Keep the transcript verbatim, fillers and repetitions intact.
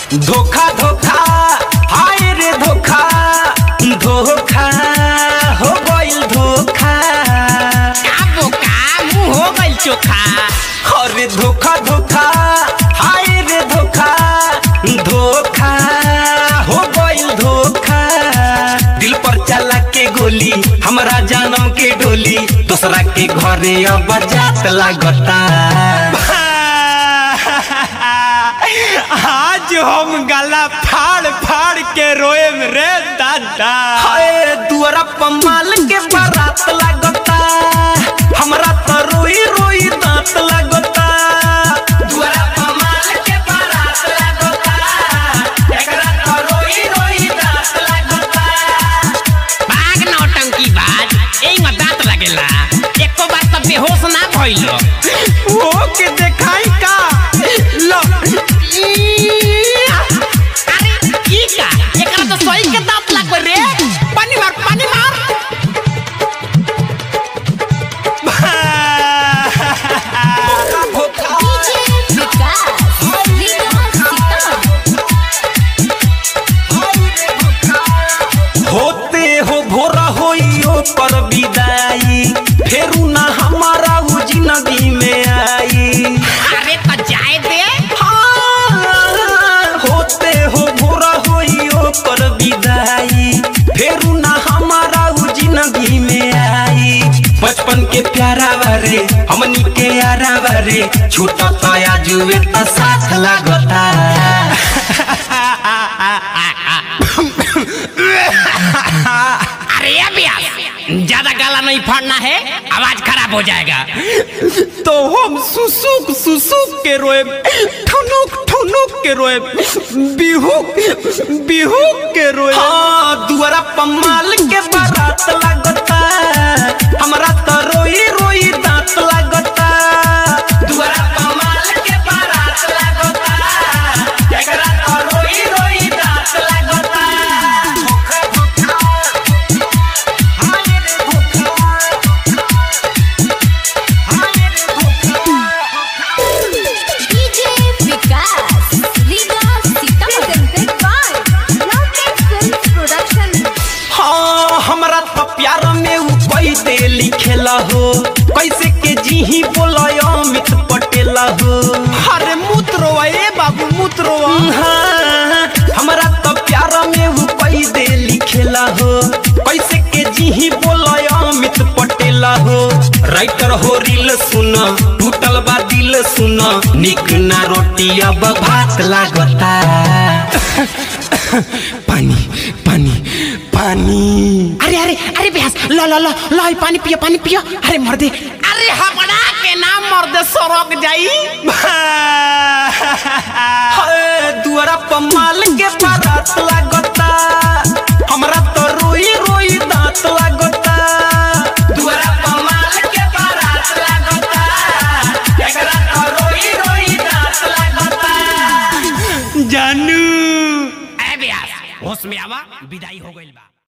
धोखा धोखा हाय रे धोखा धोखा हो गइल धोखा का बोका मुंह हो गइल चोखा। अरे धोखा धोखा हाय रे धोखा धोखा हो गइल धोखा। दिल पर चला के गोली हमरा जानम के डोली दूसरा के घरे अब जात लागता। आज हम गला फाड़ फाड़ के रोए रे दादा। हाय दुआरा पमाल के बारात लागता हमरा तो रोई रोई दांत लागता। दुआरा पमाल के बारात लागता एकरा तो रोई रोई दांत लागता। भाग नौटंकी बाज एई में दांत लागेला एको बार त बेहोश ना भइलो। वो के देखाई का लो अरे ई का एकरा तो सही के दांत लागबे रे। पानी मार पानी मार। होते हो भोरा होइयो पर विदाई फेरू ना हमारा उ जिंदगी में आई। अरे त जाए दे। हाँ, होते हो भोरा होइयो पर विदाई फेरू ना हमारा उ जिंदगी में आई। बचपन के प्यारा बारे हमनी के यारा बारे छूटा पाया जुए त साथ लागता। अरे अभ्यास ज्यादा गाला नहीं फाड़ना है आवाज खराब हो जाएगा। तो हम सुसुक सुसुक के रोए ठुनुक ठुनुक के रोए बिहुक बिहुक के रोए। हाँ दुआरा पमाल के बारात लागता हमरा तो रोई रोई दांत लागता। दुआरा पमाल के बारात लागता एकरा तो रोई रोई दांत लागता। हमरा तो प्यार में उ कोई दे लिखेला हो कैसे के जी बोला अमित पटेला हो। अरे मूत्रो ए बाबू मूत्रो। हाँ, हमरा तो प्यार में उ कोई दे लिखेला हो कैसे के जी बोला अमित पटेला हो। राइटर हो रील सुन टूटल बा दिल सुन निक ना रोटी अब भात लागता। पानी पानी पानी। अरे अरे अरे बेहस लो लो लो लो पानी पियो पानी पियो। अरे मर दे अरे हमरा के नाम मर दे सड़क जाई। हाय दुआरा पमाल के बारात लागता हमरा तो रोई रोई दांत लागता। दुआरा पमाल के बारात लागता एकरा तो रोई रोई दांत लागता। जानू ए बेहस होश में आवा विदाई हो गइल बा।